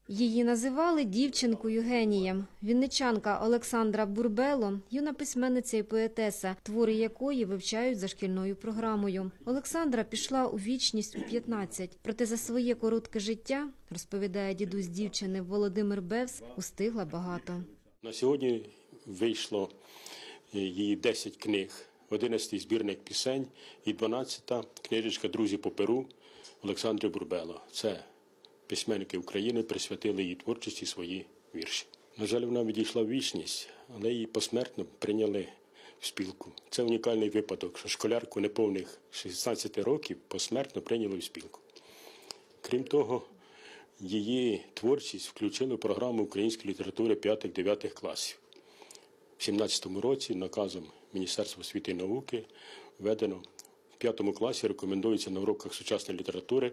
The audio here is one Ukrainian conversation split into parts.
Її називали дівчинкою-генієм. Вінничанка Олександра Бурбело – юна письменниця і поетеса, твори якої вивчають за шкільною програмою. Олександра пішла у вічність у 15. Проте за своє коротке життя, розповідає дідусь дівчини Володимир Бевс, устигла багато. На сьогодні вийшло її 10 книг, 11 збірник пісень і 12-та книжечка «Друзі по перу» Олександри Бурбело. Це письменники України присвятили її творчості свої вірші. На жаль, вона відійшла в вічність, але її посмертно прийняли в спілку. Це унікальний випадок, що школярку неповних 16 років посмертно прийняли в спілку. Крім того, її творчість включили в програму української літератури 5-9 класів. В 2017 році наказом Міністерства освіти і науки введено в 5 класі, рекомендується на уроках сучасної літератури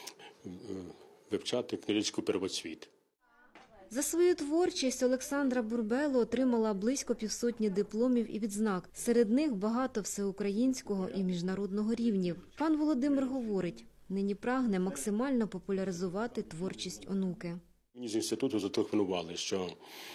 вивчати книжечку «Первоцвіт». За свою творчість Олександра Бурбело отримала близько 500 дипломів і відзнак. Серед них багато всеукраїнського і міжнародного рівнів. Пан Володимир говорить, нині прагне максимально популяризувати творчість онуки. Мені з інституту зателефонували, що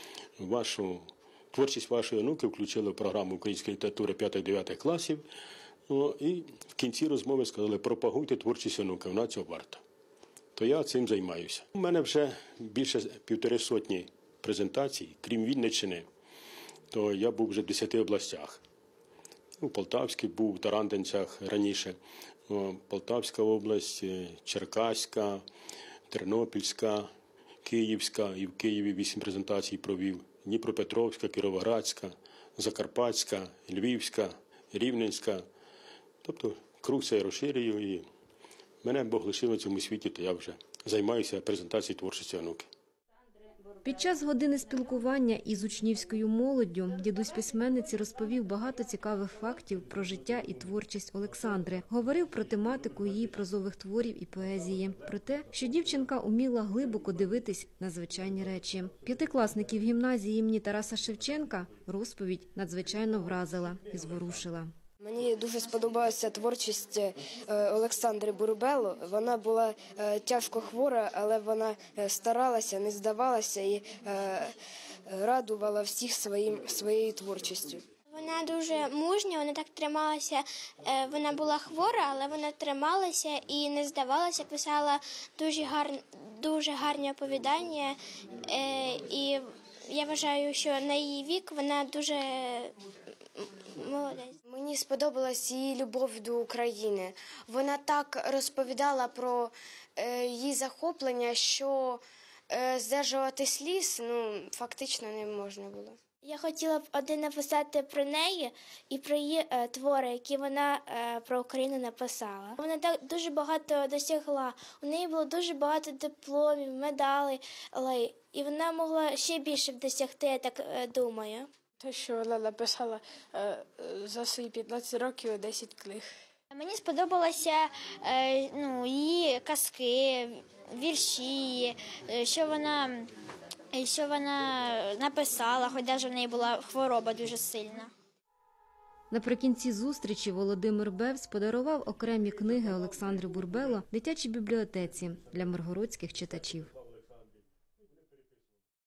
творчість вашої онуки включили в програму української літератури 5-9 класів. І в кінці розмови сказали, пропагуйте творчість онуки, вона цього варта. То я цим займаюся. У мене вже більше 150 презентацій, крім Вінниччини, то я був вже в 10 областях. У Полтавській був, в Тарантинцях раніше, Полтавська область, Черкаська, Тернопільська, Київська, і в Києві 8 презентацій провів, Дніпропетровська, Кіровоградська, Закарпатська, Львівська, Рівненська. Тобто круг цей розширюю, і мене Бог лишив на цьому світі, то я вже займаюся презентацією творчості онуки. Під час години спілкування із учнівською молоддю дідусь письменниці розповів багато цікавих фактів про життя і творчість Олександри. Говорив про тематику її прозових творів і поезії, про те, що дівчинка уміла глибоко дивитись на звичайні речі. П'ятикласників гімназії імені Тараса Шевченка розповідь надзвичайно вразила і зворушила. Мені дуже сподобалася творчість Олександри Бурбело. Вона була тяжко хвора, але вона старалася, не здавалася і радувала всіх своєю творчістю. Вона дуже мужня, вона так трималася, вона була хвора, але вона трималася і не здавалася, писала дуже гарні оповідання. І я вважаю, що на її вік вона дуже молодець. Мені сподобалась її любов до України. Вона так розповідала про її захоплення, що здержувати сліз фактично не можна було. Я хотіла б один написати про неї і про її твори, які вона про Україну написала. Вона так дуже багато досягла. У неї було дуже багато дипломів, медалей, і вона могла ще більше досягти, я так думаю. Те, що вона написала за свої 15 років 10 книг. Мені сподобалися її казки, вірші, що вона написала, хоч навіть в неї була хвороба дуже сильна. Наприкінці зустрічі Володимир Бевс подарував окремі книги Олександри Бурбело дитячій бібліотеці для миргородських читачів.